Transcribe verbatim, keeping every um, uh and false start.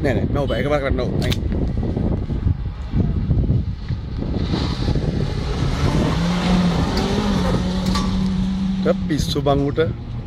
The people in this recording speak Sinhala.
Này này, mau vậy các bác làm nổ anh. Rất pisu bang udah.